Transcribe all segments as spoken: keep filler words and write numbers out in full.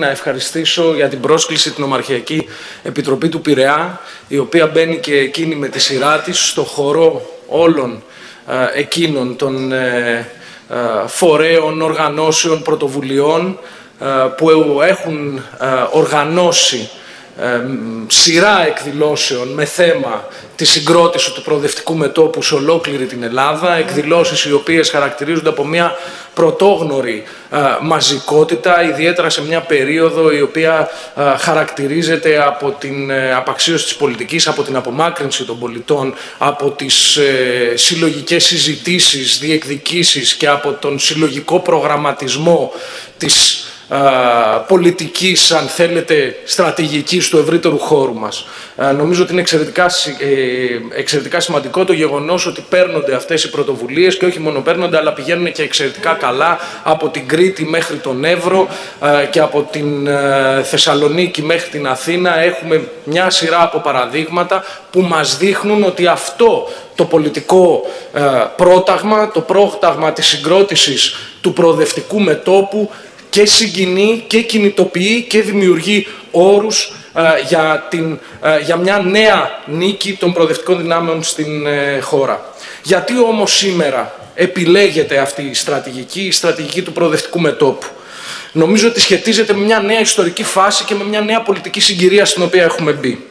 να ευχαριστήσω για την πρόσκληση την Ομαρχιακή Επιτροπή του Πειραιά, η οποία μπαίνει και εκείνη με τη σειρά της στο χορό όλων ε, εκείνων των ε, ε, φορέων, οργανώσεων, πρωτοβουλειών ε, που έχουν ε, οργανώσει ε, σειρά εκδηλώσεων με θέμα τη συγκρότηση του προοδευτικού μετώπου σε ολόκληρη την Ελλάδα, εκδηλώσεις οι οποίες χαρακτηρίζονται από μια πρωτόγνωρη ε, μαζικότητα, ιδιαίτερα σε μια περίοδο η οποία ε, χαρακτηρίζεται από την ε, απαξίωση της πολιτικής, από την απομάκρυνση των πολιτών, από τις ε, συλλογικές συζητήσεις, διεκδικήσεις και από τον συλλογικό προγραμματισμό της πολιτικής, αν θέλετε, στρατηγικής του ευρύτερου χώρου μας. Νομίζω ότι είναι εξαιρετικά, εξαιρετικά σημαντικό το γεγονός ότι παίρνονται αυτές οι πρωτοβουλίες και όχι μόνο παίρνονται, αλλά πηγαίνουν και εξαιρετικά καλά από την Κρήτη μέχρι τον Εύρο και από την Θεσσαλονίκη μέχρι την Αθήνα. Έχουμε μια σειρά από παραδείγματα που μας δείχνουν ότι αυτό το πολιτικό πρόταγμα, το πρόταγμα της συγκρότησης του προοδευτικού μετώπου και συγκινεί και κινητοποιεί και δημιουργεί όρους ε, για, την, ε, για μια νέα νίκη των προοδευτικών δυνάμεων στην ε, χώρα. Γιατί όμως σήμερα επιλέγεται αυτή η στρατηγική, η στρατηγική του προοδευτικού μετώπου? Νομίζω ότι σχετίζεται με μια νέα ιστορική φάση και με μια νέα πολιτική συγκυρία στην οποία έχουμε μπει.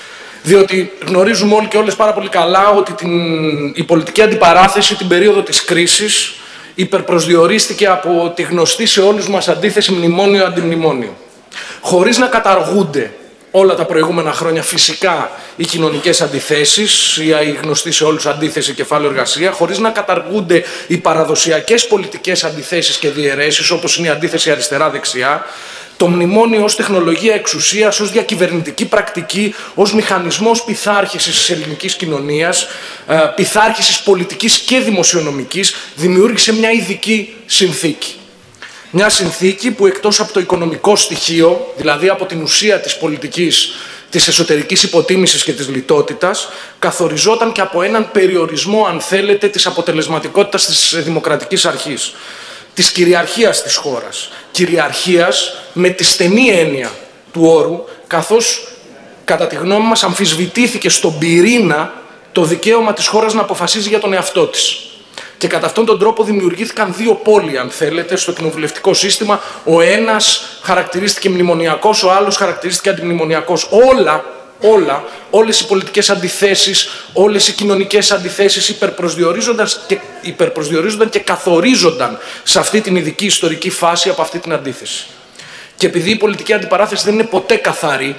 Διότι γνωρίζουμε όλοι και όλες πάρα πολύ καλά ότι την, η πολιτική αντιπαράθεση την περίοδο της κρίσης υπερπροσδιορίστηκε από τη γνωστή σε όλους μας αντίθεση μνημόνιο-αντιμνημόνιο. Χωρίς να καταργούνται όλα τα προηγούμενα χρόνια φυσικά οι κοινωνικές αντιθέσεις, η γνωστή σε όλους αντίθεση κεφάλαιο-εργασία, χωρίς να καταργούνται οι παραδοσιακές πολιτικές αντιθέσεις και διαιρέσεις, όπως είναι η αντίθεση αριστερά-δεξιά, το μνημόνιο ως τεχνολογία εξουσίας, ως διακυβερνητική πρακτική, ως μηχανισμός πειθάρχησης της ελληνικής κοινωνίας, πειθάρχησης πολιτικής και δημοσιονομικής, δημιούργησε μια ειδική συνθήκη. Μια συνθήκη που εκτός από το οικονομικό στοιχείο, δηλαδή από την ουσία της πολιτικής, της εσωτερικής υποτίμησης και της λιτότητας, καθοριζόταν και από έναν περιορισμό, αν θέλετε, της αποτελεσματικότητας της δημοκρατικής αρχής, της κυριαρχίας της χώρας. Κυριαρχίας με τη στενή έννοια του όρου, καθώς κατά τη γνώμη μας αμφισβητήθηκε στον πυρήνα το δικαίωμα της χώρας να αποφασίζει για τον εαυτό της. Και κατά αυτόν τον τρόπο δημιουργήθηκαν δύο πόλοι, αν θέλετε, στο κοινοβουλευτικό σύστημα. Ο ένας χαρακτηρίστηκε μνημονιακός, ο άλλος χαρακτηρίστηκε αντιμνημονιακός. Όλα, όλα, όλες οι πολιτικές αντιθέσεις, όλες οι κοινωνικές αντιθέσεις υπερπροσδιορίζονταν και, υπερπροσδιορίζονταν και καθορίζονταν σε αυτή την ειδική ιστορική φάση από αυτή την αντίθεση. Και επειδή η πολιτική αντιπαράθεση δεν είναι ποτέ καθαρή,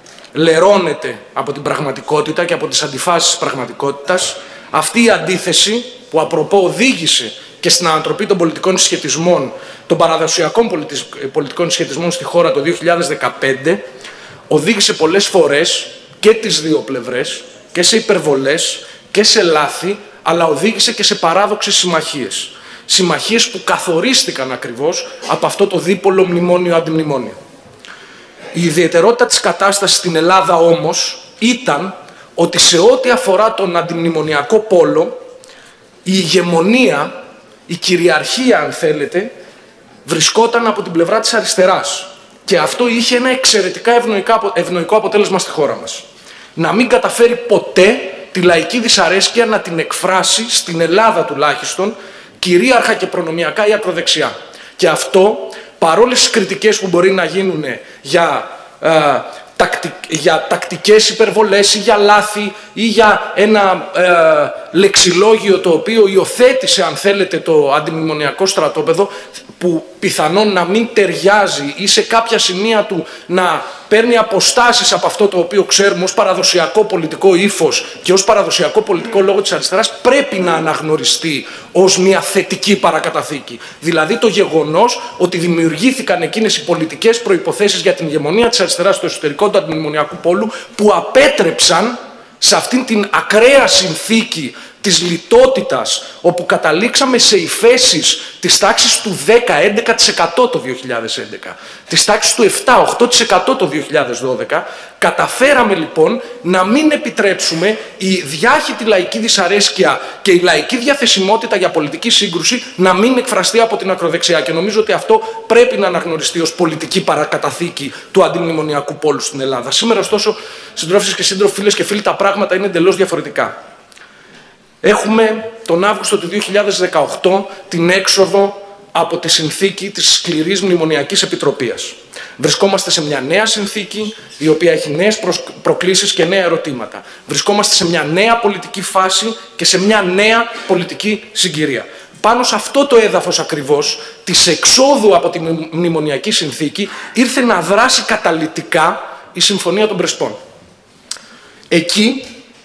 λερώνεται από την πραγματικότητα και από τις αντιφάσεις της πραγματικότητας, αυτή η αντίθεση που απροπό οδήγησε και στην ανατροπή των πολιτικών συσχετισμών, των παραδοσιακών πολιτικών συσχετισμών στη χώρα το δύο χιλιάδες δεκαπέντε, οδήγησε πολλές φορές και τις δύο πλευρές και σε υπερβολές και σε λάθη, αλλά οδήγησε και σε παράδοξες συμμαχίες. Συμμαχίες που καθορίστηκαν ακριβώς από αυτό το δίπολο μνημόνιο-αντιμνημόνιο. Η ιδιαιτερότητα της κατάστασης στην Ελλάδα όμως ήταν ότι σε ό,τι αφορά τον αντιμνημονιακό πόλο, η ηγεμονία, η κυριαρχία, αν θέλετε, βρισκόταν από την πλευρά της αριστεράς. Και αυτό είχε ένα εξαιρετικά ευνοϊκό αποτέλεσμα στη χώρα μας. Να μην καταφέρει ποτέ τη λαϊκή δυσαρέσκεια να την εκφράσει, στην Ελλάδα τουλάχιστον, κυρίαρχα και προνομιακά η ακροδεξιά. Και αυτό, παρόλες τις κριτικές που μπορεί να γίνουν για, ε, τακτικ, για τακτικές υπερβολές ή για λάθη ή για ένα ε, λεξιλόγιο το οποίο υιοθέτησε, αν θέλετε, το αντιμνημονιακό στρατόπεδο, που πιθανόν να μην ταιριάζει ή σε κάποια σημεία του να παίρνει αποστάσεις από αυτό το οποίο ξέρουμε ως παραδοσιακό πολιτικό ύφος και ως παραδοσιακό πολιτικό λόγο της αριστεράς, πρέπει να αναγνωριστεί ως μια θετική παρακαταθήκη. Δηλαδή το γεγονός ότι δημιουργήθηκαν εκείνες οι πολιτικές προϋποθέσεις για την ηγεμονία της αριστεράς στο εσωτερικό του αντιμνημονιακού πόλου που απέτρεψαν σε αυτήν την ακραία συνθήκη της λιτότητας, όπου καταλήξαμε σε υφέσεις της τάξης του δέκα με έντεκα τοις εκατό το δύο χιλιάδες έντεκα, της τάξης του επτά με οκτώ τοις εκατό το δύο χιλιάδες δώδεκα, καταφέραμε λοιπόν να μην επιτρέψουμε η διάχυτη λαϊκή δυσαρέσκεια και η λαϊκή διαθεσιμότητα για πολιτική σύγκρουση να μην εκφραστεί από την ακροδεξιά. Και νομίζω ότι αυτό πρέπει να αναγνωριστεί ως πολιτική παρακαταθήκη του αντιμνημονιακού πόλου στην Ελλάδα. Σήμερα, ωστόσο, συντρόφισσες και σύντροφοι, φίλες και φίλοι, τα πράγματα είναι εντελώς διαφορετικά. Έχουμε τον Αύγουστο του δύο χιλιάδες δεκαοκτώ την έξοδο από τη συνθήκη της σκληρής μνημονιακής επιτροπίας. Βρισκόμαστε σε μια νέα συνθήκη, η οποία έχει νέες προκλήσεις και νέα ερωτήματα. Βρισκόμαστε σε μια νέα πολιτική φάση και σε μια νέα πολιτική συγκυρία. Πάνω σε αυτό το έδαφος ακριβώς της εξόδου από τη μνημονιακή συνθήκη ήρθε να δράσει καταλυτικά η Συμφωνία των Πρεσπών. Εκεί,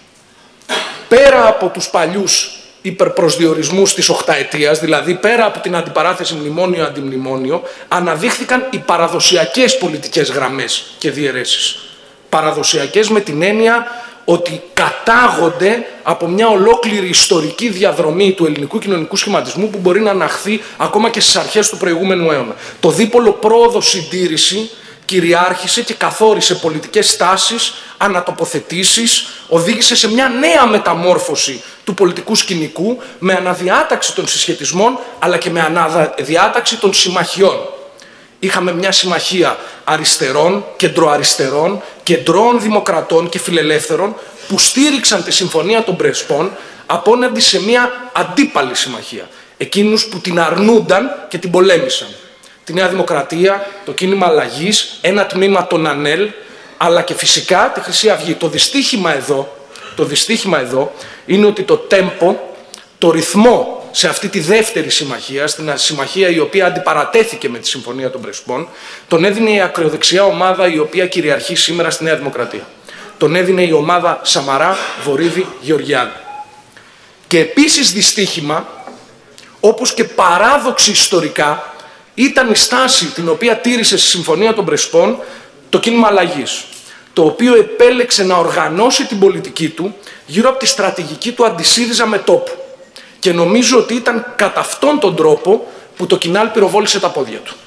πέρα από τους παλιούς υπερπροσδιορισμούς της οχταετίας, δηλαδή πέρα από την αντιπαράθεση μνημόνιο-αντιμνημόνιο, αναδείχθηκαν οι παραδοσιακές πολιτικές γραμμές και διαιρέσεις. Παραδοσιακές με την έννοια ότι κατάγονται από μια ολόκληρη ιστορική διαδρομή του ελληνικού κοινωνικού σχηματισμού που μπορεί να αναχθεί ακόμα και στις αρχές του προηγούμενου αιώνα. Το δίπολο πρόοδο-συντήρηση κυριάρχησε και καθόρισε πολιτικές στάσεις, ανατοποθετήσεις, οδήγησε σε μια νέα μεταμόρφωση του πολιτικού σκηνικού με αναδιάταξη των συσχετισμών αλλά και με αναδιάταξη των συμμαχιών. Είχαμε μια συμμαχία αριστερών, κεντροαριστερών, κεντρώων δημοκρατών και φιλελεύθερων που στήριξαν τη Συμφωνία των Πρεσπών απέναντι σε μια αντίπαλη συμμαχία. Εκείνους που την αρνούνταν και την πολέμησαν. Τη Νέα Δημοκρατία, το κίνημα αλλαγής, ένα τμήμα των ΑΝΕΛ, αλλά και φυσικά τη Χρυσή Αυγή. Το δυστύχημα εδώ, το δυστύχημα εδώ είναι ότι το τέμπο, το ρυθμό σε αυτή τη δεύτερη συμμαχία, στην συμμαχία η οποία αντιπαρατέθηκε με τη Συμφωνία των Πρεσπών, τον έδινε η ακροδεξιά ομάδα η οποία κυριαρχεί σήμερα στη Νέα Δημοκρατία. Τον έδινε η ομάδα Σαμαρά, Βορίδη, Γεωργιάδη. Και επίσης δυστύχημα, όπως και παράδοξη ιστορικά, ήταν η στάση την οποία τήρησε στη Συμφωνία των Πρεσπών το κίνημα αλλαγής, το οποίο επέλεξε να οργανώσει την πολιτική του γύρω από τη στρατηγική του αντισύριζα μετώπου. Και νομίζω ότι ήταν κατά αυτόν τον τρόπο που το Κινάλ πυροβόλησε τα πόδια του.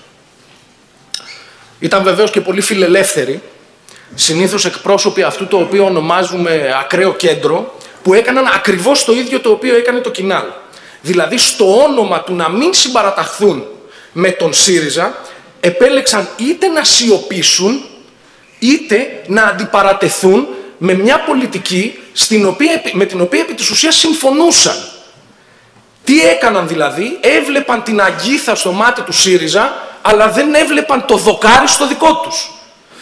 Ήταν βεβαίως και πολύ φιλελεύθεροι, συνήθως εκπρόσωποι αυτού το οποίο ονομάζουμε ακραίο κέντρο, που έκαναν ακριβώς το ίδιο το οποίο έκανε το Κινάλ. Δηλαδή στο όνομα του να μην συμπαραταχθούν με τον ΣΥΡΙΖΑ, επέλεξαν είτε να σιωπήσουν, είτε να αντιπαρατεθούν με μια πολιτική στην οποία, με την οποία επί της ουσίας συμφωνούσαν. Τι έκαναν δηλαδή? Έβλεπαν την αγκίθα στο μάτι του ΣΥΡΙΖΑ, αλλά δεν έβλεπαν το δοκάρι στο δικό τους.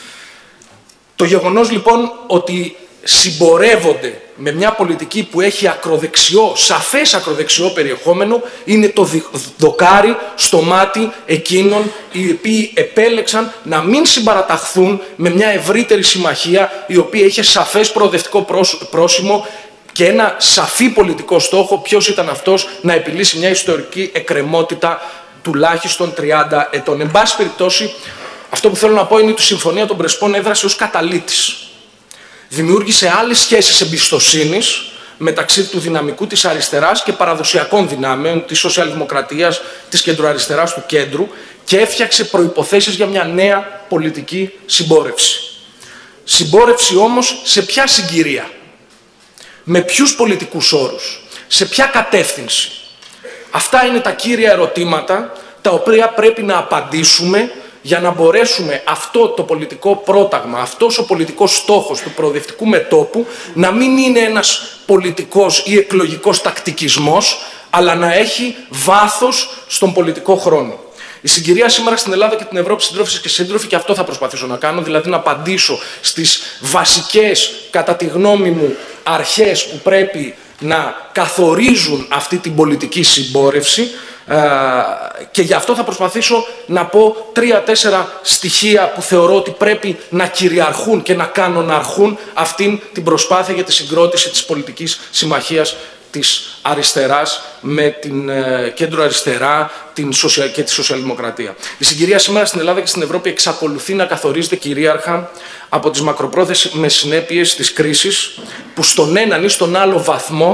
Το γεγονός λοιπόν ότι συμπορεύονται με μια πολιτική που έχει ακροδεξιό, σαφές ακροδεξιό περιεχόμενο, είναι το δοκάρι στο μάτι εκείνων οι οποίοι επέλεξαν να μην συμπαραταχθούν με μια ευρύτερη συμμαχία η οποία είχε σαφές προοδευτικό πρόσημο και ένα σαφή πολιτικό στόχο. Ποιος ήταν αυτός? Να επιλύσει μια ιστορική εκκρεμότητα τουλάχιστον τριάντα ετών. Εν πάση περιπτώσει, αυτό που θέλω να πω είναι ότι η Συμφωνία των Πρεσπών έδρασε ως καταλύτης. Δημιούργησε άλλες σχέσεις εμπιστοσύνης μεταξύ του δυναμικού της αριστεράς και παραδοσιακών δυνάμεων της σοσιαλδημοκρατίας, της κεντροαριστεράς, του κέντρου, και έφτιαξε προϋποθέσεις για μια νέα πολιτική συμπόρευση. Συμπόρευση όμως σε ποια συγκυρία? Με ποιους πολιτικούς όρους? Σε ποια κατεύθυνση? Αυτά είναι τα κύρια ερωτήματα τα οποία πρέπει να απαντήσουμε για να μπορέσουμε αυτό το πολιτικό πρόταγμα, αυτός ο πολιτικός στόχος του προοδευτικού μετώπου να μην είναι ένας πολιτικός ή εκλογικός τακτικισμός, αλλά να έχει βάθος στον πολιτικό χρόνο. Η συγκυρία σήμερα στην Ελλάδα και την Ευρώπη, συντρόφισσες και σύντροφοι, και αυτό θα προσπαθήσω να κάνω, δηλαδή να απαντήσω στις βασικές, κατά τη γνώμη μου, αρχές που πρέπει να καθορίζουν αυτή την πολιτική συμπόρευση, και γι' αυτό θα προσπαθήσω να πω τρία-τέσσερα στοιχεία που θεωρώ ότι πρέπει να κυριαρχούν και να κανοναρχούν αυτήν την προσπάθεια για τη συγκρότηση της πολιτικής συμμαχίας της αριστεράς με την ε, κέντρο αριστερά την σοσια... και τη σοσιαλδημοκρατία. Η συγκυρία σήμερα στην Ελλάδα και στην Ευρώπη εξακολουθεί να καθορίζεται κυρίαρχα από τις μακροπρόθεσμες συνέπειες της κρίσης που στον έναν ή στον άλλο βαθμό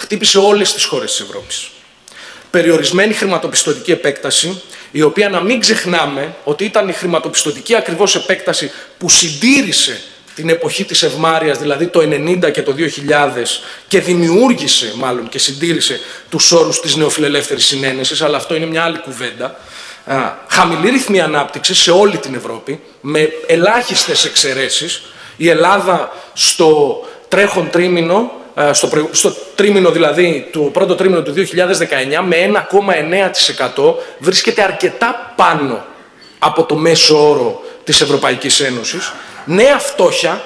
χτύπησε όλες τις χώρες της Ευρώπης. Περιορισμένη χρηματοπιστωτική επέκταση, η οποία, να μην ξεχνάμε ότι ήταν η χρηματοπιστωτική ακριβώς επέκταση που συντήρησε την εποχή της ευμάρειας, δηλαδή το ενενήντα και το δύο χιλιάδες, και δημιούργησε μάλλον και συντήρησε τους όρους της νεοφιλελεύθερης συνένεσης, αλλά αυτό είναι μια άλλη κουβέντα. Α, χαμηλή ρυθμή ανάπτυξη σε όλη την Ευρώπη, με ελάχιστες εξαιρέσεις. Η Ελλάδα στο τρέχον τρίμηνο, στο, προ... στο τρίμηνο δηλαδή, το πρώτο τρίμηνο του δύο χιλιάδες δεκαεννιά, με ένα κόμμα εννέα τοις εκατό βρίσκεται αρκετά πάνω από το μέσο όρο της Ευρωπαϊκής Ένωσης. Νέα φτώχεια,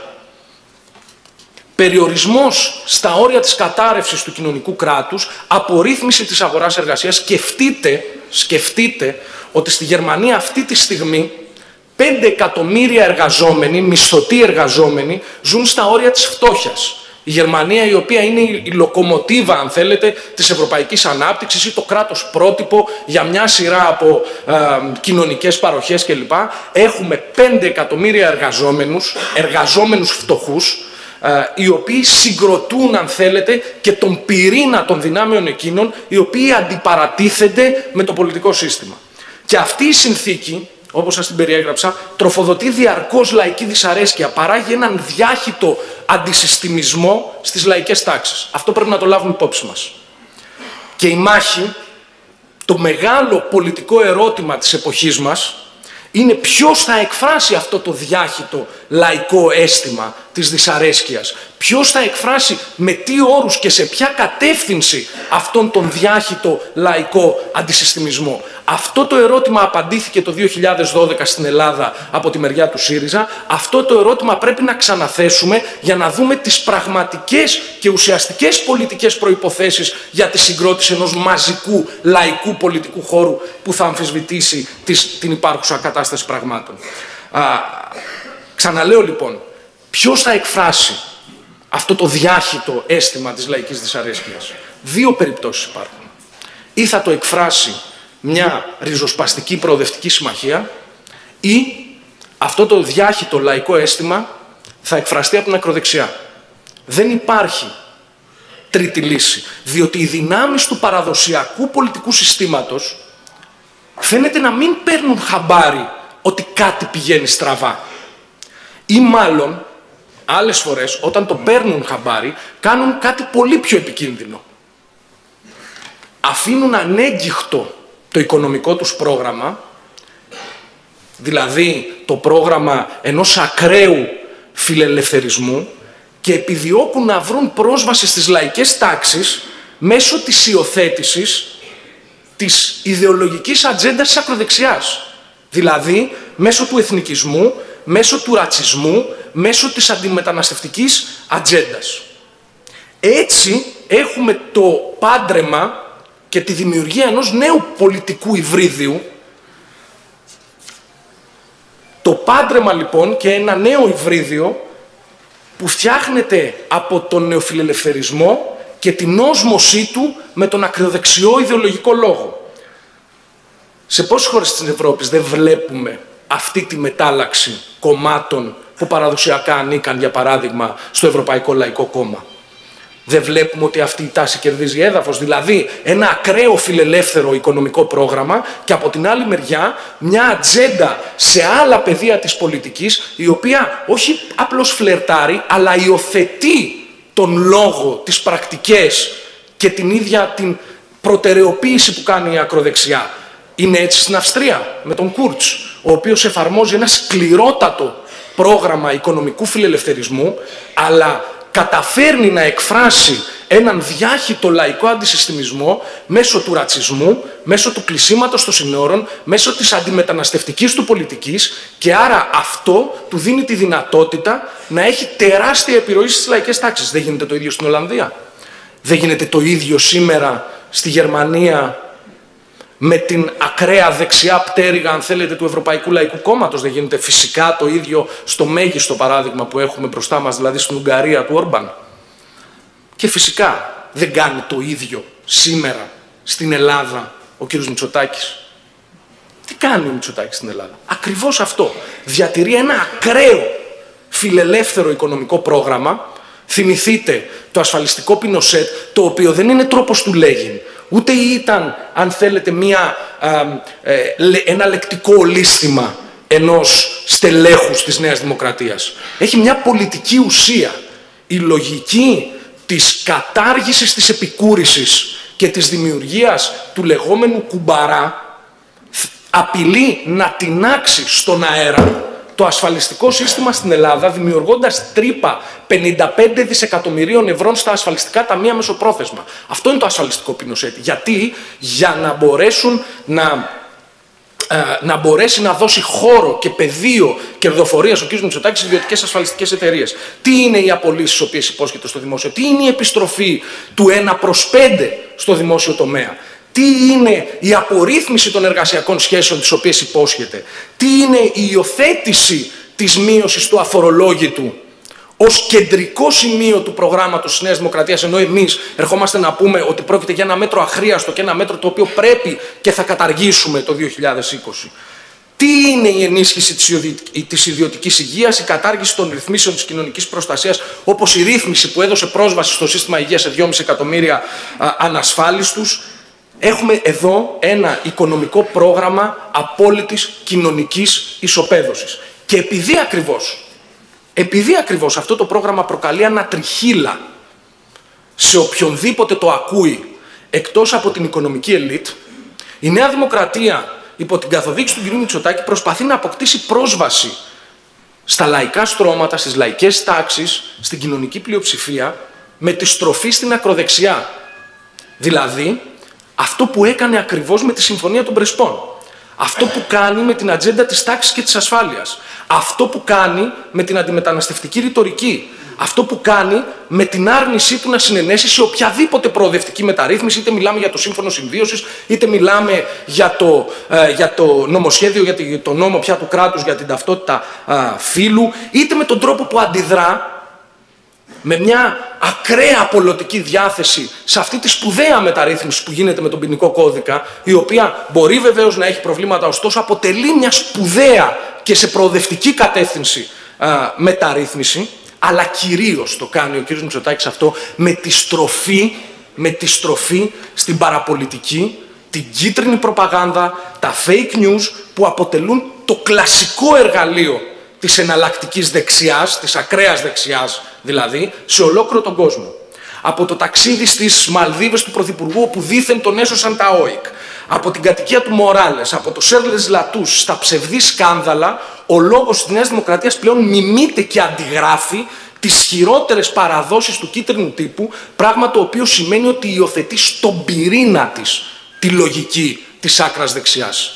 περιορισμός στα όρια της κατάρρευσης του κοινωνικού κράτους, απορρίθμιση της αγοράς εργασίας. Σκεφτείτε, σκεφτείτε ότι στη Γερμανία αυτή τη στιγμή πέντε εκατομμύρια εργαζόμενοι, μισθωτοί εργαζόμενοι, ζουν στα όρια της φτώχειας. Η Γερμανία, η οποία είναι η λοκομοτίβα, αν θέλετε, της ευρωπαϊκής ανάπτυξης ή το κράτος πρότυπο για μια σειρά από ε, κοινωνικές παροχές κλπ. Έχουμε πέντε εκατομμύρια εργαζόμενους, εργαζόμενους φτωχούς, ε, οι οποίοι συγκροτούν, αν θέλετε, και τον πυρήνα των δυνάμεων εκείνων, οι οποίοι αντιπαρατίθενται με το πολιτικό σύστημα. Και αυτή η συνθήκη, όπως σας την περιέγραψα, τροφοδοτεί διαρκώς λαϊκή δυσαρέσκεια, παράγει έναν διάχυτο αντισυστημισμό στις λαϊκές τάξεις. Αυτό πρέπει να το λάβουμε υπόψη μας. Και η μάχη, το μεγάλο πολιτικό ερώτημα της εποχής μας, είναι ποιος θα εκφράσει αυτό το διάχυτο λαϊκό αίσθημα της δυσαρέσκειας. Ποιος θα εκφράσει με τι όρους και σε ποια κατεύθυνση αυτόν τον διάχυτο λαϊκό αντισυστημισμό. Αυτό το ερώτημα απαντήθηκε το δύο χιλιάδες δώδεκα στην Ελλάδα από τη μεριά του ΣΥΡΙΖΑ. Αυτό το ερώτημα πρέπει να ξαναθέσουμε για να δούμε τις πραγματικές και ουσιαστικές πολιτικές προϋποθέσεις για τη συγκρότηση ενός μαζικού λαϊκού πολιτικού χώρου που θα αμφισβητήσει την υπάρχουσα κατάσταση πραγμάτων. Α, ξαναλέω λοιπόν, ποιος θα εκφράσει αυτό το διάχυτο αίσθημα της λαϊκής δυσαρέσκειας? Δύο περιπτώσεις υπάρχουν. Ή θα το εκφράσει μια ριζοσπαστική προοδευτική συμμαχία, ή αυτό το διάχυτο λαϊκό αίσθημα θα εκφραστεί από την ακροδεξιά. Δεν υπάρχει τρίτη λύση, διότι οι δυνάμεις του παραδοσιακού πολιτικού συστήματος φαίνεται να μην παίρνουν χαμπάρι ότι κάτι πηγαίνει στραβά. Ή μάλλον, άλλες φορές, όταν το παίρνουν χαμπάρι, κάνουν κάτι πολύ πιο επικίνδυνο. Αφήνουν ανέγκυχτο το οικονομικό τους πρόγραμμα, δηλαδή το πρόγραμμα ενός ακραίου φιλελευθερισμού, και επιδιώκουν να βρουν πρόσβαση στις λαϊκές τάξεις μέσω της υιοθέτησης της ιδεολογικής ατζέντας της ακροδεξιάς. Δηλαδή μέσω του εθνικισμού, μέσω του ρατσισμού, μέσω της αντιμεταναστευτικής ατζέντας. Έτσι έχουμε το πάντρεμα και τη δημιουργία ενός νέου πολιτικού υβρίδιου. Το πάντρεμα λοιπόν και ένα νέο υβρίδιο που φτιάχνεται από τον νεοφιλελευθερισμό και την όσμωσή του με τον ακροδεξιό ιδεολογικό λόγο. Σε πόσες χώρες της Ευρώπης δεν βλέπουμε αυτή τη μετάλλαξη κομμάτων που παραδοσιακά ανήκαν, για παράδειγμα, στο Ευρωπαϊκό Λαϊκό Κόμμα? Δεν βλέπουμε ότι αυτή η τάση κερδίζει έδαφος, δηλαδή ένα ακραίο φιλελεύθερο οικονομικό πρόγραμμα και από την άλλη μεριά μια ατζέντα σε άλλα πεδία της πολιτικής, η οποία όχι απλώς φλερτάρει, αλλά υιοθετεί τον λόγο, τις πρακτικές και την ίδια την προτεραιοποίηση που κάνει η ακροδεξιά. Είναι έτσι στην Αυστρία με τον Κούρτς, ο οποίος εφαρμόζει ένα σκληρότατο πρόγραμμα οικονομικού φιλελευθερισμού, αλλά καταφέρνει να εκφράσει έναν διάχυτο λαϊκό αντισυστημισμό μέσω του ρατσισμού, μέσω του κλεισίματος των συνόρων, μέσω της αντιμεταναστευτικής του πολιτικής, και άρα αυτό του δίνει τη δυνατότητα να έχει τεράστια επιρροή στις λαϊκές τάξεις. Δεν γίνεται το ίδιο στην Ολλανδία? Δεν γίνεται το ίδιο σήμερα στη Γερμανία με την ακραία δεξιά πτέρυγα, αν θέλετε, του Ευρωπαϊκού Λαϊκού Κόμματος? Δεν γίνεται φυσικά το ίδιο στο μέγιστο παράδειγμα που έχουμε μπροστά μας, δηλαδή στην Ουγγαρία του Όρμπαν? Και φυσικά δεν κάνει το ίδιο σήμερα στην Ελλάδα ο κύριος Μητσοτάκης. Τι κάνει ο Μητσοτάκης στην Ελλάδα? Ακριβώς αυτό. Διατηρεί ένα ακραίο φιλελεύθερο οικονομικό πρόγραμμα, Θυμηθείτε το ασφαλιστικό Πινοσέτ, το οποίο δεν είναι τρόπος του Λέγιν, ούτε ήταν, αν θέλετε, μια, α, ε, ένα λεκτικό ολίσθημα ενός στελέχους της Νέας Δημοκρατίας. Έχει μια πολιτική ουσία. Η λογική της κατάργησης της επικούρησης και της δημιουργίας του λεγόμενου κουμπαρά απειλεί να τινάξει στον αέρα το ασφαλιστικό σύστημα στην Ελλάδα, δημιουργώντας τρύπα πενήντα πέντε δισεκατομμυρίων ευρώ στα ασφαλιστικά ταμεία μεσοπρόθεσμα. Αυτό είναι το ασφαλιστικό Πινοσέτ. Γιατί? Για να μπορέσουν να, ε, να μπορέσει να δώσει χώρο και πεδίο κερδοφορίας ο κ. Μητσοτάκης στις ιδιωτικές ασφαλιστικές εταιρείες. Τι είναι οι απολύσεις τις οποίες υπόσχεται στο δημόσιο? Τι είναι η επιστροφή του ένα προς πέντε στο δημόσιο τομέα? Τι είναι η απορρίθμιση των εργασιακών σχέσεων τις οποίες υπόσχεται? Τι είναι η υιοθέτηση της μείωσης του αφορολόγητου ως κεντρικό σημείο του προγράμματος της Νέας Δημοκρατίας, ενώ εμείς ερχόμαστε να πούμε ότι πρόκειται για ένα μέτρο αχρίαστο και ένα μέτρο το οποίο πρέπει και θα καταργήσουμε το δύο χιλιάδες είκοσι. Τι είναι η ενίσχυση της ιδιωτικής υγείας, η κατάργηση των ρυθμίσεων της κοινωνικής προστασίας, όπως η ρύθμιση που έδωσε πρόσβαση στο σύστημα υγείας σε δυόμισι εκατομμύρια α, ανασφάλιστους? Έχουμε εδώ ένα οικονομικό πρόγραμμα απόλυτης κοινωνικής ισοπαίδωσης. Και επειδή ακριβώς, επειδή ακριβώς αυτό το πρόγραμμα προκαλεί ανατριχύλα σε οποιονδήποτε το ακούει εκτός από την οικονομική ελίτ, η Νέα Δημοκρατία υπό την καθοδήγηση του κ. Μητσοτάκη προσπαθεί να αποκτήσει πρόσβαση στα λαϊκά στρώματα, στις λαϊκές τάξεις, στην κοινωνική πλειοψηφία, με τη στροφή στην ακροδεξιά. Δηλαδή, αυτό που έκανε ακριβώς με τη Συμφωνία των Πρεσπών. Αυτό που κάνει με την ατζέντα της τάξης και της ασφάλειας. Αυτό που κάνει με την αντιμεταναστευτική ρητορική. Αυτό που κάνει με την άρνησή του να συνενέσει σε οποιαδήποτε προοδευτική μεταρρύθμιση, είτε μιλάμε για το Σύμφωνο Συμβίωσης, είτε μιλάμε για το, ε, για το νομοσχέδιο, για το νόμο πια του κράτους για την ταυτότητα ε, φύλου, είτε με τον τρόπο που αντιδρά με μια ακραία απολωτική διάθεση σε αυτή τη σπουδαία μεταρρύθμιση που γίνεται με τον ποινικό κώδικα, η οποία μπορεί βεβαίως να έχει προβλήματα, ωστόσο αποτελεί μια σπουδαία και σε προοδευτική κατεύθυνση α, μεταρρύθμιση, αλλά κυρίως το κάνει ο κ. Μητσοτάκης αυτό με τη στροφή, με τη στροφή στην παραπολιτική, την κίτρινη προπαγάνδα, τα fake news που αποτελούν το κλασικό εργαλείο της εναλλακτικής δεξιάς, της ακραίας δεξιάς δηλαδή, σε ολόκληρο τον κόσμο. Από το ταξίδι στις Μαλδίβες του Πρωθυπουργού, όπου δήθεν τον έσωσαν τα ΟΙΚ, από την κατοικία του Μοράλες, από το Σέρλες Λατούς, στα ψευδή σκάνδαλα, ο λόγος της Νέας Δημοκρατίας πλέον μιμείται και αντιγράφει τις χειρότερες παραδόσεις του κίτρινου τύπου, πράγμα το οποίο σημαίνει ότι υιοθετεί στον πυρήνα της τη λογική της άκρας δεξιάς.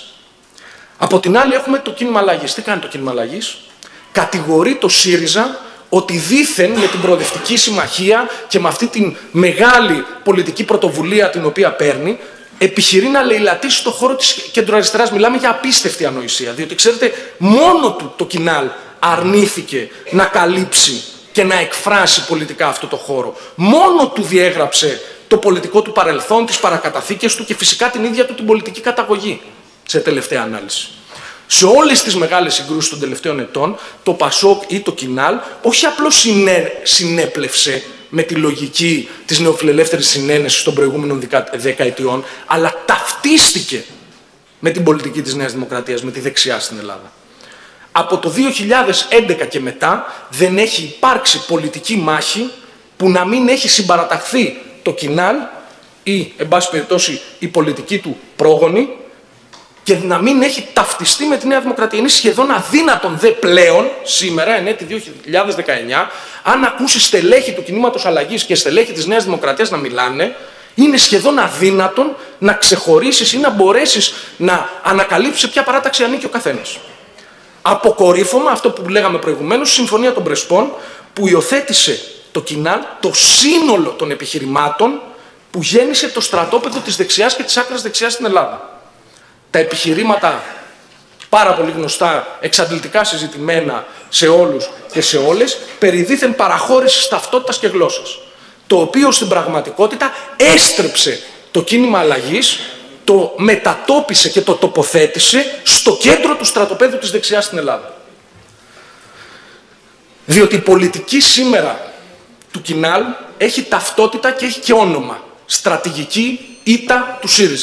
Από την άλλη έχουμε το κίνημα αλλαγής. Τι κάνει το κίνημα αλλαγής? Κατηγορεί το ΣΥΡΙΖΑ ότι δήθεν με την προοδευτική συμμαχία και με αυτή την μεγάλη πολιτική πρωτοβουλία την οποία παίρνει, επιχειρεί να λαιλατίσει το χώρο της κεντροαριστεράς. Μιλάμε για απίστευτη ανοησία, διότι ξέρετε, μόνο του το Κινάλ αρνήθηκε να καλύψει και να εκφράσει πολιτικά αυτό το χώρο. Μόνο του διέγραψε το πολιτικό του παρελθόν, τις παρακαταθήκες του και φυσικά την ίδια του την πολιτική καταγωγή, σε τελευταία ανάλυση. Σε όλες τις μεγάλες συγκρούσεις των τελευταίων ετών, το Πασόκ ή το Κινάλ όχι απλώς συνέ, συνέπλευσε με τη λογική της νεοφιλελεύθερης συνένεσης των προηγούμενων δεκαετιών, αλλά ταυτίστηκε με την πολιτική της Νέας Δημοκρατίας, με τη δεξιά στην Ελλάδα. Από το δύο χιλιάδες έντεκα και μετά δεν έχει υπάρξει πολιτική μάχη που να μην έχει συμπαραταχθεί το Κινάλ ή, εν πάση περιπτώσει, η πολιτική του πρόγονη, και να μην έχει ταυτιστεί με τη Νέα Δημοκρατία. Είναι σχεδόν αδύνατον δε πλέον, σήμερα, εν έτη δύο χιλιάδες δεκαεννιά, αν ακούσει στελέχη του κινήματος αλλαγής και στελέχη της Νέας Δημοκρατίας να μιλάνε, είναι σχεδόν αδύνατον να ξεχωρίσεις ή να μπορέσεις να ανακαλύψεις σε ποια παράταξη ανήκει ο καθένας. Αποκορύφωμα, αυτό που λέγαμε προηγουμένως, η Συμφωνία των Πρεσπών, που υιοθέτησε το Κινάλ το σύνολο των επιχειρημάτων που γέννησε το στρατόπεδο της δεξιάς και της άκρας δεξιάς στην Ελλάδα. Τα επιχειρήματα, πάρα πολύ γνωστά, εξαντλητικά συζητημένα σε όλους και σε όλες, περί δήθεν παραχώρησης ταυτότητας και γλώσσας, το οποίο στην πραγματικότητα έστρεψε το κίνημα αλλαγής, το μετατόπισε και το τοποθέτησε στο κέντρο του στρατοπέδου της δεξιάς στην Ελλάδα. Διότι η πολιτική σήμερα του Κινάλ έχει ταυτότητα και έχει και όνομα. Στρατηγική ήττα του ΣΥΡΙΖΑ.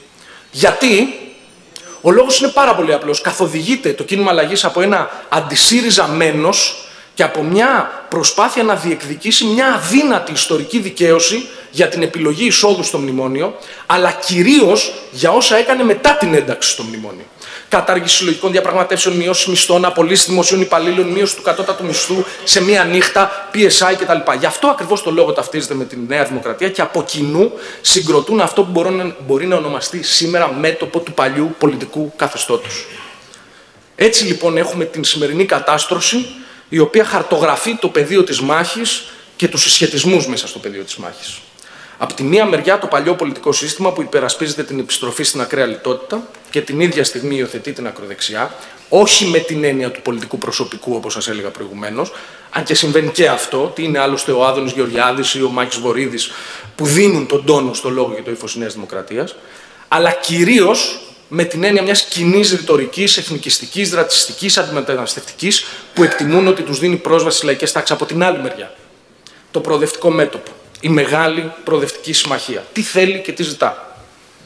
Γιατί? Ο λόγος είναι πάρα πολύ απλός. Καθοδηγείται το κίνημα αλλαγής από ένα αντισύριζα μένος και από μια προσπάθεια να διεκδικήσει μια αδύνατη ιστορική δικαίωση για την επιλογή εισόδου στο μνημόνιο, αλλά κυρίως για όσα έκανε μετά την ένταξη στο μνημόνιο. Κατάργηση συλλογικών διαπραγματεύσεων, μειώσει μισθών, απολύσει δημοσίων υπαλλήλων, μείωση του κατώτατου μισθού σε μία νύχτα, πι ες άι κτλ. Γι' αυτό ακριβώς το λόγο ταυτίζεται με τη Νέα Δημοκρατία και από κοινού συγκροτούν αυτό που μπορεί, μπορεί να ονομαστεί σήμερα μέτωπο του παλιού πολιτικού καθεστώτος. Έτσι λοιπόν έχουμε την σημερινή κατάστρωση, η οποία χαρτογραφεί το πεδίο της μάχης και τους συσχετισμούς μέσα στο πεδίο της μάχης. Από τη μία μεριά το παλιό πολιτικό σύστημα που υπερασπίζεται την επιστροφή στην ακραία λιτότητα και την ίδια στιγμή υιοθετεί την ακροδεξιά, όχι με την έννοια του πολιτικού προσωπικού όπως σας έλεγα προηγουμένως, αν και συμβαίνει και αυτό, τι είναι άλλωστε ο Άδωνης Γεωργιάδης ή ο Μάκης Βορίδης που δίνουν τον τόνο στο λόγο και το ύφος της Νέας Δημοκρατίας, αλλά κυρίως με την έννοια μιας κοινής ρητορικής, εθνικιστικής, ρατσιστικής, αντιμεταναστευτικής που εκτιμούν ότι τους δίνει πρόσβαση στις λαϊκές τάξεις. Από την άλλη μεριά, το προοδευτικό μέτωπο. Η μεγάλη προοδευτική συμμαχία. Τι θέλει και τι ζητά.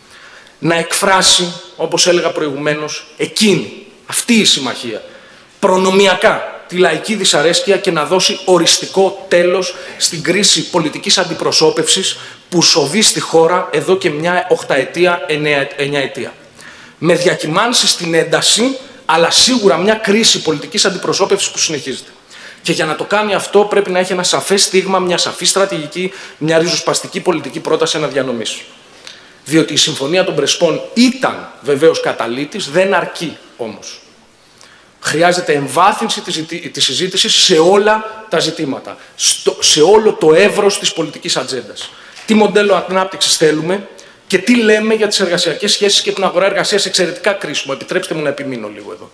Να εκφράσει, όπως έλεγα προηγουμένως, εκείνη, αυτή η συμμαχία, προνομιακά τη λαϊκή δυσαρέσκεια και να δώσει οριστικό τέλος στην κρίση πολιτικής αντιπροσώπευσης που σοβεί στη χώρα εδώ και μια οχταετία, εννιαετία. Με διακυμάνσεις στην ένταση, αλλά σίγουρα μια κρίση πολιτικής αντιπροσώπευσης που συνεχίζεται. Και για να το κάνει αυτό πρέπει να έχει ένα σαφές στίγμα, μια σαφή στρατηγική, μια ριζοσπαστική πολιτική πρόταση αναδιανομής. Διότι η Συμφωνία των Πρεσπών ήταν βεβαίως καταλύτης, δεν αρκεί όμως. Χρειάζεται εμβάθυνση της συζήτησης σε όλα τα ζητήματα, στο, σε όλο το εύρος της πολιτικής ατζέντας. Τι μοντέλο ανάπτυξης θέλουμε και τι λέμε για τις εργασιακές σχέσεις και την αγορά εργασίας, εξαιρετικά κρίσιμο. Επιτρέψτε μου να επιμείνω λίγο εδώ.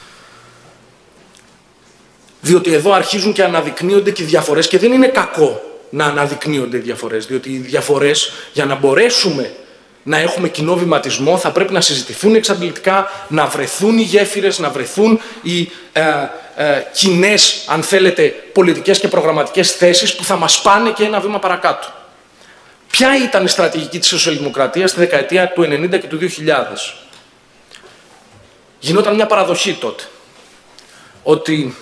Διότι εδώ αρχίζουν και αναδεικνύονται και οι διαφορές και δεν είναι κακό να αναδεικνύονται οι διαφορές, διότι οι διαφορές για να μπορέσουμε να έχουμε κοινό βηματισμό θα πρέπει να συζητηθούν εξαντλητικά, να βρεθούν οι γέφυρες, να βρεθούν οι ε, ε, κοινές, αν θέλετε, πολιτικές και προγραμματικές θέσεις που θα μας πάνε και ένα βήμα παρακάτω. Ποια ήταν η στρατηγική της σοσιαλδημοκρατίας στη δεκαετία του ενενήντα και του δύο χιλιάδες. Γινόταν μια παραδοχή τότε, ότι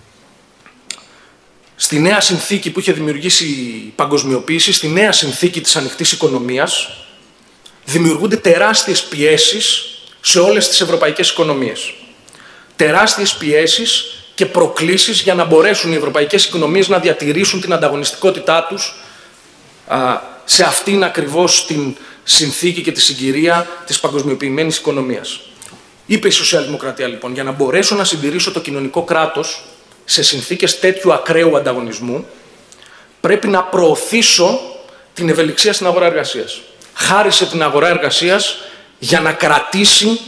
στη νέα συνθήκη που είχε δημιουργήσει η παγκοσμιοποίηση, στη νέα συνθήκη της ανοιχτής οικονομίας, δημιουργούνται τεράστιες πιέσεις σε όλες τις ευρωπαϊκές οικονομίες. Τεράστιες πιέσεις και προκλήσεις για να μπορέσουν οι ευρωπαϊκές οικονομίες να διατηρήσουν την ανταγωνιστικότητά τους α, σε αυτήν ακριβώς την συνθήκη και τη συγκυρία της παγκοσμιοποιημένης οικονομίας. Είπε η Σοσιαλδημοκρατία λοιπόν, για να μπορέσω να συντηρήσω το κοινωνικό κράτος σε συνθήκες τέτοιου ακραίου ανταγωνισμού, πρέπει να προωθήσω την ευελιξία στην αγορά εργασίας. Χάρισε την αγορά εργασίας για να κρατήσει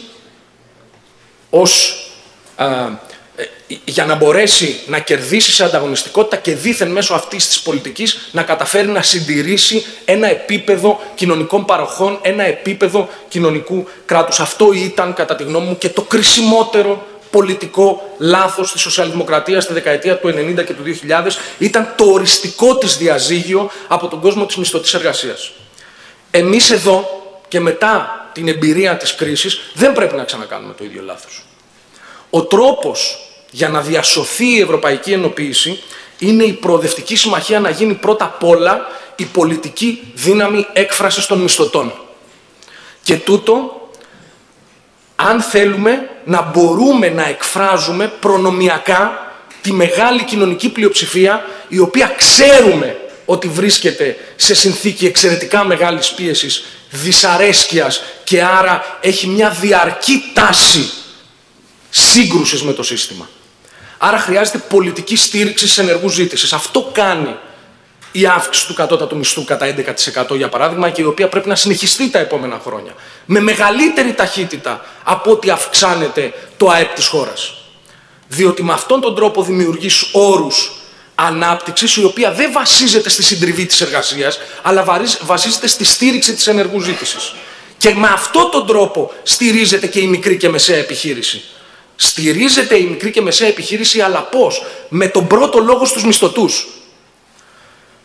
ως, α, για να μπορέσει να κερδίσει σε ανταγωνιστικότητα και δήθεν μέσω αυτής της πολιτικής να καταφέρει να συντηρήσει ένα επίπεδο κοινωνικών παροχών, ένα επίπεδο κοινωνικού κράτους. Αυτό ήταν κατά τη γνώμη μου και το κρισιμότερο πολιτικό λάθος της σοσιαλδημοκρατίας στη δεκαετία του ενενήντα και του δύο χιλιάδες, ήταν το οριστικό της διαζύγιο από τον κόσμο της μισθωτής εργασίας. Εμείς εδώ και μετά την εμπειρία της κρίσης δεν πρέπει να ξανακάνουμε το ίδιο λάθος. Ο τρόπος για να διασωθεί η ευρωπαϊκή ενοποίηση είναι η προοδευτική συμμαχία να γίνει πρώτα απ' όλα η πολιτική δύναμη έκφρασης των μισθωτών. Και τούτο, αν θέλουμε να μπορούμε να εκφράζουμε προνομιακά τη μεγάλη κοινωνική πλειοψηφία, η οποία ξέρουμε ότι βρίσκεται σε συνθήκη εξαιρετικά μεγάλης πίεσης, δυσαρέσκειας και άρα έχει μια διαρκή τάση σύγκρουσης με το σύστημα. Άρα χρειάζεται πολιτική στήριξη της ενεργούς ζήτησης. Αυτό κάνει η αύξηση του κατώτατου μισθού κατά έντεκα τοις εκατό για παράδειγμα, και η οποία πρέπει να συνεχιστεί τα επόμενα χρόνια με μεγαλύτερη ταχύτητα από ό,τι αυξάνεται το ΑΕΠ της χώρας. Διότι με αυτόν τον τρόπο δημιουργείς όρους ανάπτυξης, η οποία δεν βασίζεται στη συντριβή της εργασίας, αλλά βασίζεται στη στήριξη της ενεργούς ζήτησης. Και με αυτόν τον τρόπο στηρίζεται και η μικρή και μεσαία επιχείρηση. Στηρίζεται η μικρή και μεσαία επιχείρηση, αλλά πώς? Με τον πρώτο λόγο στους μισθωτούς.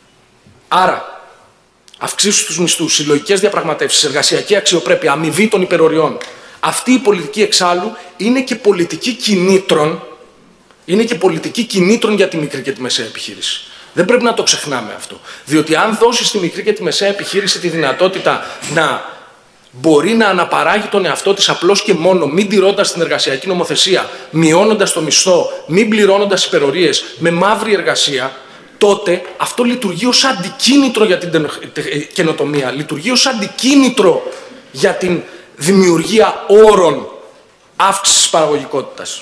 Άρα, αυξήσεις στους μισθούς, συλλογικές διαπραγματεύσεις, εργασιακή αξιοπρέπεια, αμοιβή των υπεροριών. Αυτή η πολιτική εξάλλου είναι και πολιτική κινήτρων, είναι και πολιτική κινήτρων για τη μικρή και τη μεσαία επιχείρηση. Δεν πρέπει να το ξεχνάμε αυτό. Διότι αν δώσει στη μικρή και τη μεσαία επιχείρηση τη δυνατότητα να μπορεί να αναπαράγει τον εαυτό της απλώς και μόνο, μην τηρώντας την εργασιακή νομοθεσία, μειώνοντας το μισθό, μην πληρώνοντας υπερορίες, με μαύρη εργασία, τότε αυτό λειτουργεί ως αντικίνητρο για την καινοτομία, λειτουργεί ως αντικίνητρο για την δημιουργία όρων αύξησης παραγωγικότητας.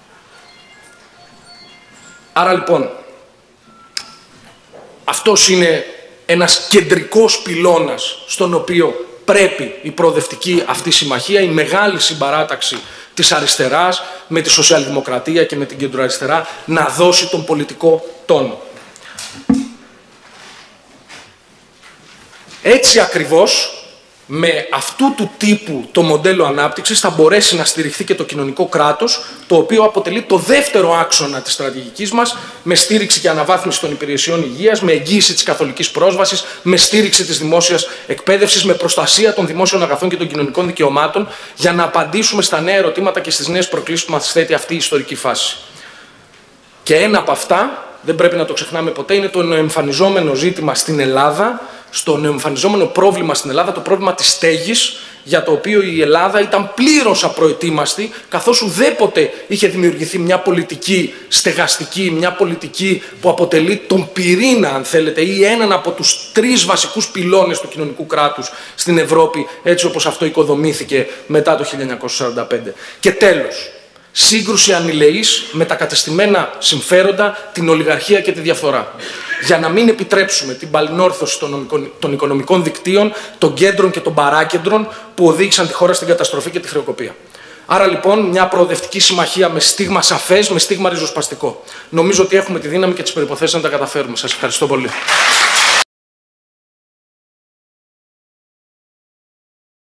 Άρα λοιπόν, αυτός είναι ένας κεντρικός πυλώνας στον οποίο πρέπει η προοδευτική αυτή συμμαχία, η μεγάλη συμπαράταξη της αριστεράς με τη σοσιαλδημοκρατία και με την κεντροαριστερά να δώσει τον πολιτικό τόνο. Έτσι ακριβώς, με αυτού του τύπου το μοντέλο ανάπτυξης θα μπορέσει να στηριχθεί και το κοινωνικό κράτος, το οποίο αποτελεί το δεύτερο άξονα της στρατηγικής μας, με στήριξη και αναβάθμιση των υπηρεσιών υγείας, με εγγύηση της καθολικής πρόσβασης, με στήριξη της δημόσιας εκπαίδευσης, με προστασία των δημόσιων αγαθών και των κοινωνικών δικαιωμάτων, για να απαντήσουμε στα νέα ερωτήματα και στις νέες προκλήσεις που μας θέτει αυτή η ιστορική φάση. Και ένα από αυτά, δεν πρέπει να το ξεχνάμε ποτέ, είναι το νεοεμφανιζόμενο ζήτημα στην Ελλάδα, στο νεοεμφανιζόμενο πρόβλημα στην Ελλάδα, το πρόβλημα της στέγης, για το οποίο η Ελλάδα ήταν πλήρως απροετοίμαστη, καθώς ουδέποτε είχε δημιουργηθεί μια πολιτική στεγαστική, μια πολιτική που αποτελεί τον πυρήνα, αν θέλετε, ή έναν από τους τρεις βασικούς πυλώνες του κοινωνικού κράτους στην Ευρώπη, έτσι όπως αυτό οικοδομήθηκε μετά το χίλια εννιακόσια σαράντα πέντε. Και τέλος, σύγκρουση ανηλεής με τα κατεστημένα συμφέροντα, την ολιγαρχία και τη διαφθορά. Για να μην επιτρέψουμε την παλινόρθωση των οικονομικών δικτύων, των κέντρων και των παράκεντρων που οδήγησαν τη χώρα στην καταστροφή και τη χρεοκοπία. Άρα λοιπόν μια προοδευτική συμμαχία με στίγμα σαφές, με στίγμα ριζοσπαστικό. Νομίζω ότι έχουμε τη δύναμη και τις προϋποθέσεις να τα καταφέρουμε. Σας ευχαριστώ πολύ.